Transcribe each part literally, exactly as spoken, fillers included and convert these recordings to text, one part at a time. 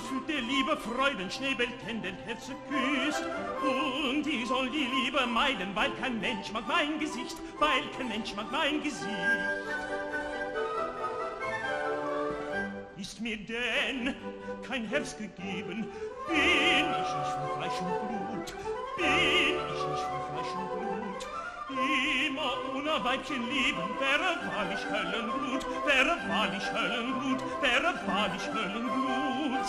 fühlt der liebe Freudenschnäbel tendent Herze küsst. Und ich soll die Liebe meiden, weil kein Mensch mag mein Gesicht, weil kein Mensch mag mein Gesicht. Ist mir denn kein Herz gegeben, bin ich nicht von Fleisch und Blut, bin ich nicht von Fleisch und Blut. Immer ohne Weibchen leben, wäre wahrlich Höllenblut, wäre wahrlich Höllenblut, wäre wahrlich Höllenblut.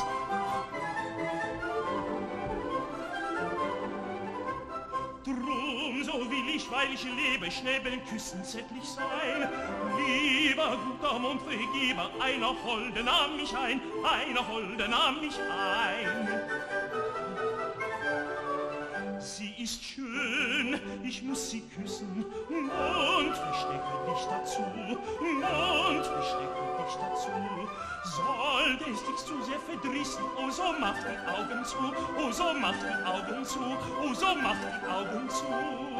Drum, so will ich, weil ich lebe, Schnäbeln küssen, zärtlich sein. Lieber guter Mondvergeber, einer Holde nahm mich ein, einer Holde nahm mich ein. Sie ist schön, ich muss sie küssen, und verstecke dich dazu, und verstecke dich dazu. Sollte es dich zu sehr verdrießen, oh so mach die Augen zu, oh so mach die Augen zu, oh so mach die Augen zu.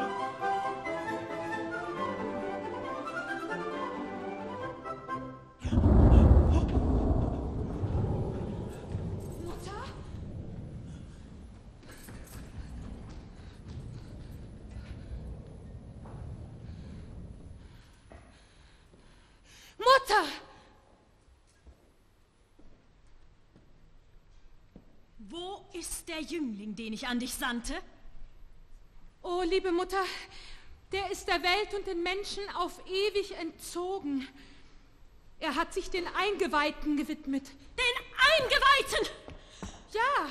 Mutter! Wo ist der Jüngling, den ich an dich sandte? Oh, liebe Mutter, der ist der Welt und den Menschen auf ewig entzogen. Er hat sich den Eingeweihten gewidmet. Den Eingeweihten? Ja.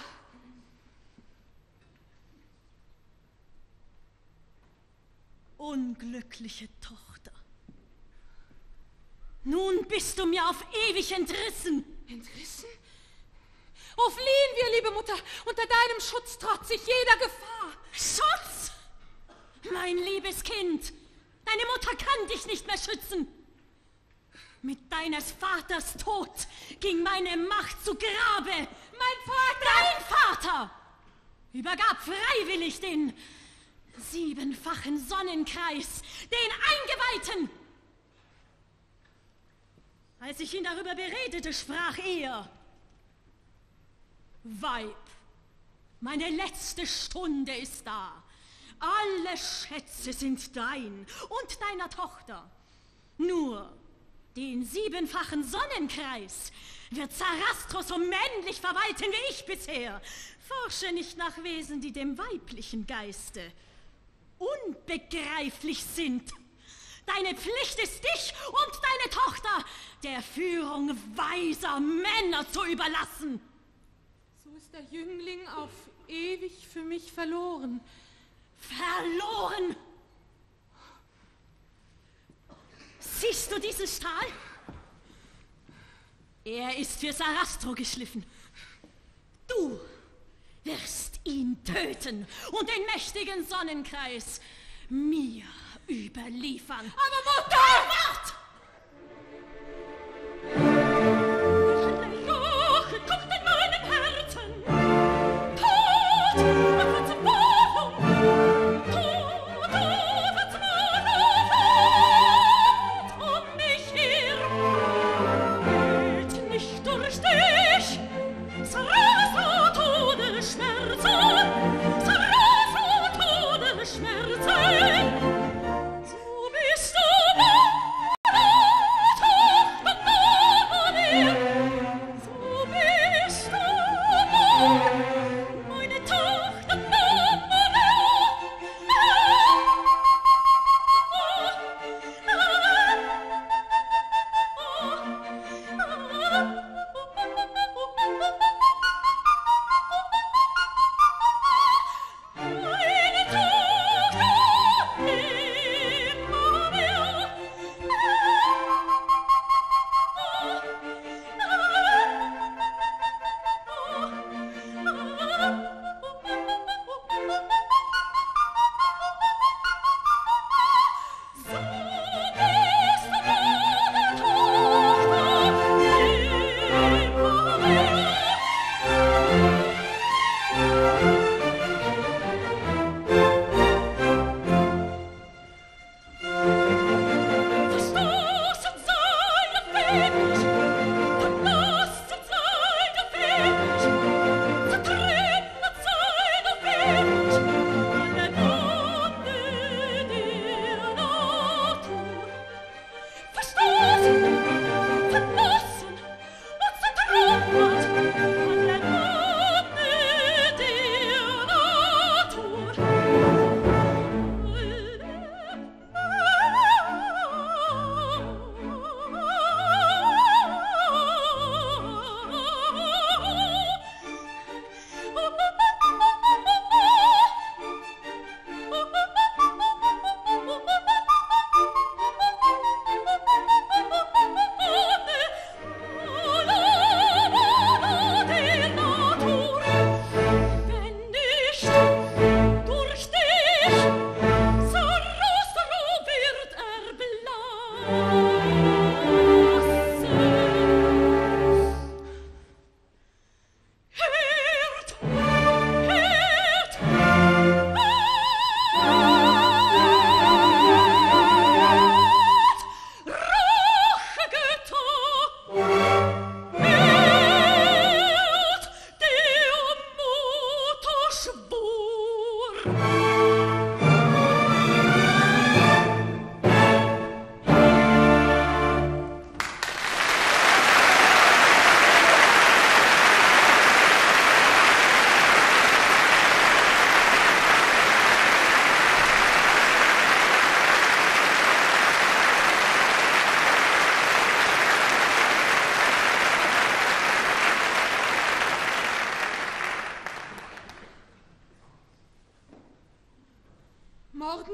Unglückliche Tochter. Nun bist du mir auf ewig entrissen. Entrissen? Oh, fliehen wir, liebe Mutter. Unter deinem Schutz trotz sich jeder Gefahr. Schutz? Mein liebes Kind, deine Mutter kann dich nicht mehr schützen. Mit deines Vaters Tod ging meine Macht zu Grabe. Mein Vater! Dein Vater übergab freiwillig den siebenfachen Sonnenkreis, den Eingeweihten. Als ich ihn darüber beredete, sprach er: Weib, meine letzte Stunde ist da. Alle Schätze sind dein und deiner Tochter. Nur den siebenfachen Sonnenkreis wird Sarastro so männlich verwalten wie ich bisher. Forsche nicht nach Wesen, die dem weiblichen Geiste unbegreiflich sind. Deine Pflicht ist, dich und deine Tochter der Führung weiser Männer zu überlassen. So ist der Jüngling auf ewig für mich verloren. Verloren? Siehst du diesen Stahl? Er ist für Sarastro geschliffen. Du wirst ihn töten und den mächtigen Sonnenkreis mir überliefern. Aber Mutter! Wart!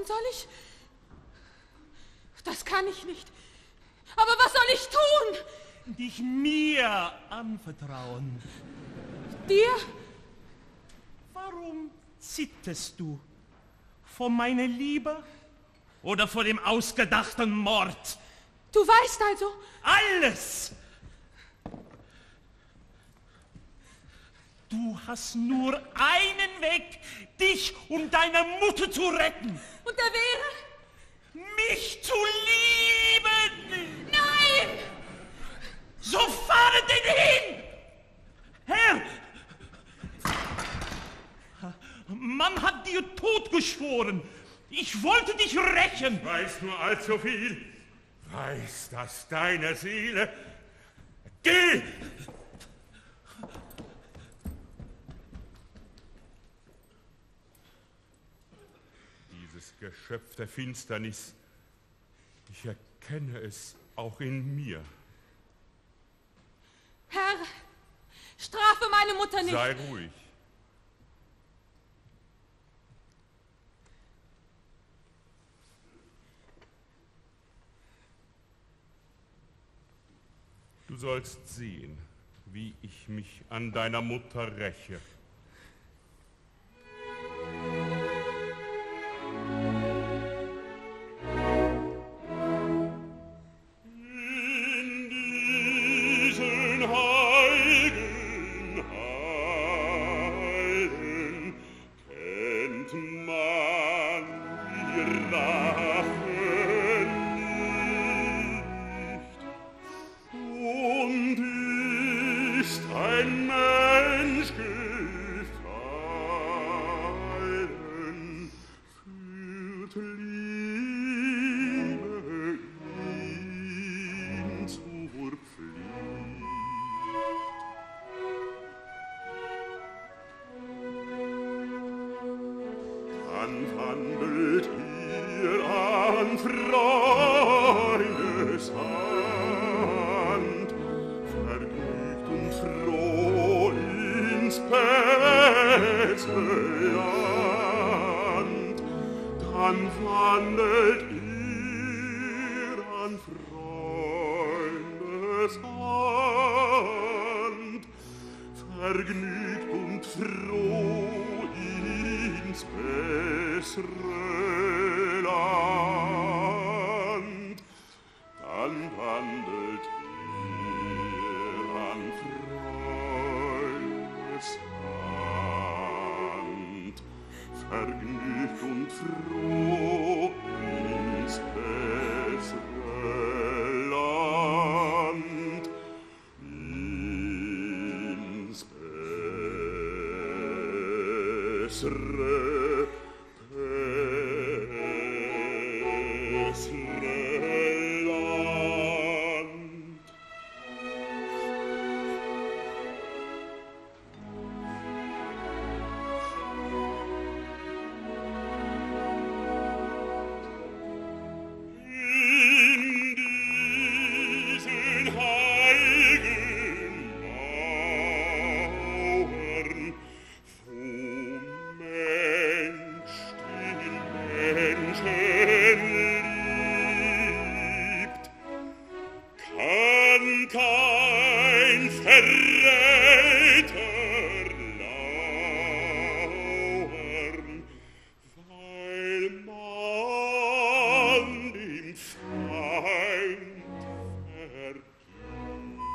soll ich? Das kann ich nicht. Aber was soll ich tun? Dich mir anvertrauen. Dir? Warum zitterst du? Vor meiner Liebe oder vor dem ausgedachten Mord? Du weißt also... Alles! Du hast nur einen Weg, dich und deine Mutter zu retten. Und der wäre? Mich zu lieben! Nein! So fahre denn hin! Herr! Man hat dir Tod geschworen. Ich wollte dich rächen. Ich weiß nur allzu viel. Weiß, dass deine Seele... Geh! Dieses Geschöpf der Finsternis, ich erkenne es auch in mir. Herr, strafe meine Mutter nicht. Sei ruhig. Du sollst sehen, wie ich mich an deiner Mutter räche. In diesen heiligen Hallen kennt man die Rache nicht. Und ist ein Mensch gefallen, führt Liebe ihn zur Pflicht. Dann wandelt ihr an Freundes Hand, vergnügt und froh ins bessere Land. Dann wandelt ihr an Freundes Hand, vergnügt und froh ins bessere Land. Dann wandelt ihr an Freundes Hand, vergnügt und froh ins bessere Land, ins bessere, bessere Land. In diesen heiligen Mauern, wo Mensch den Menschen liebt, kann kein Verräter lauern, weil man dem Feind vergibt.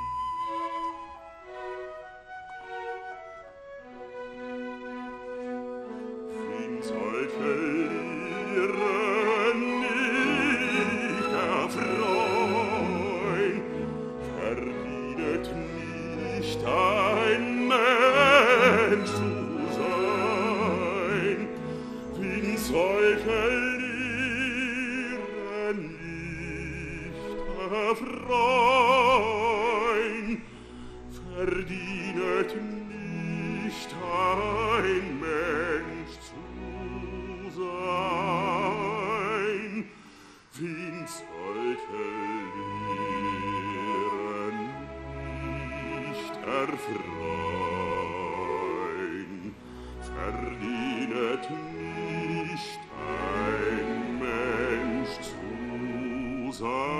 In solche Lieren nicht erfreuen, verdient nicht ein Mensch zu sein. In solche Lieren nicht erfreuen, verdient nicht ein Mensch zu sein. Wen solche Lehren nicht erfreuen, verdient nicht ein Sonne